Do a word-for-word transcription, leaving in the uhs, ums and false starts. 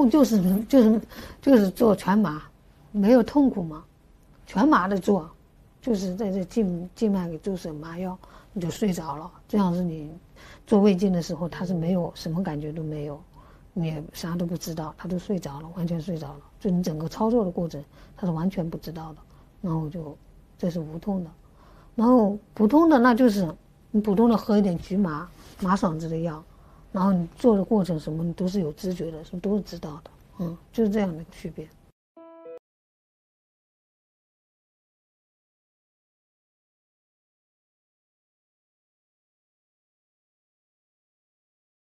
痛就是就是就是做全麻，没有痛苦嘛，全麻的做，就是在这静静脉给注射麻药，你就睡着了。这样是你做胃镜的时候，他是没有什么感觉都没有，你也啥都不知道，他都睡着了，完全睡着了。就你整个操作的过程，他是完全不知道的。然后就这是无痛的，然后普通的那就是你普通的喝一点局麻麻爽子的药，然后你做的过程什么你都是有知觉的，是都是知道的，嗯，就是这样的一个区别。